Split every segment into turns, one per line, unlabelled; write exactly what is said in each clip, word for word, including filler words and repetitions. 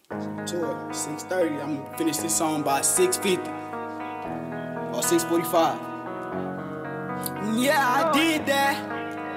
Tour, six thirty. I'm gonna finish this song by six fifty or six forty-five. Yeah, I did that.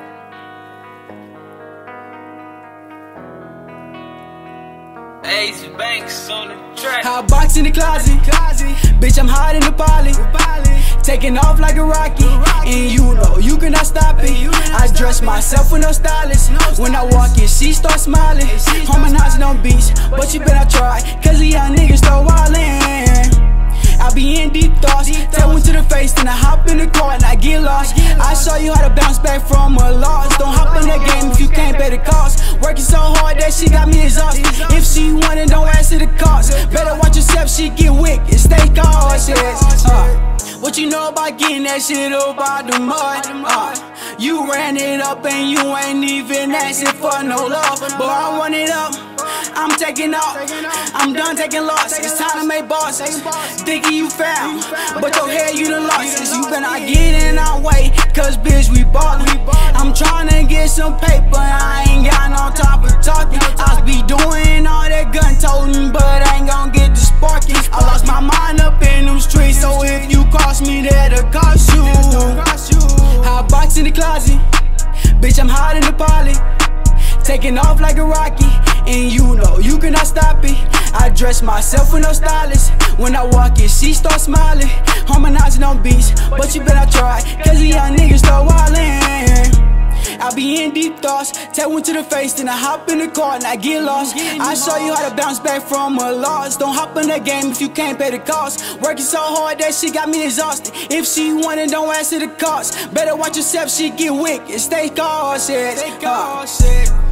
Ace Banks on the track.
Hot box in the closet, bitch, I'm hot in the poly. Taking off like a rocket, and you know you cannot stop it. I dress myself with no stylist. When I walk in, she start smiling. Harmonizing on beats, but you better try, cause the young niggas start wildin'. I be in deep thoughts, tell one to the face, then I hop in the car and I get lost. I show you how to bounce back from a loss. Don't hop in that game if you can't pay the cost. Working so hard that she got me exhausted. If she want it, don't ask her the cost. Better watch yourself, she get wicked, stay cautious. uh. What you know about getting that shit up out the mud? Uh, you ran it up and you ain't even asking for no love. But I want it up, I'm taking off. I'm done taking loss, it's time to make bosses. Thinking you found, but your head you done lost. Since you better not get in our way, cause bitch we ballin'. I'm tryna get some paper, I ain't got no time for talking. I be doing all that gun toting, but I ain't gon' get the sparking. I lost my mind up in them streets, so if you cross me, that'll cost you. Hot box in the closet, bitch, I'm hot in the poly. Taking off like a rocket, and you know you cannot stop it. I dress myself with no stylist. When I walk in, she start smiling. Harmonizing on beats, but you better try, cause the young niggas start wildin'. I be in deep thoughts, tell one to the face, then I hop in the car and I get lost. I show you how to bounce back from a loss. Don't hop in that game if you can't pay the cost. Working so hard that she got me exhausted. If she want it, don't ask her the cost. Better watch yourself, she get wicked, stay cautious. Stay cautious.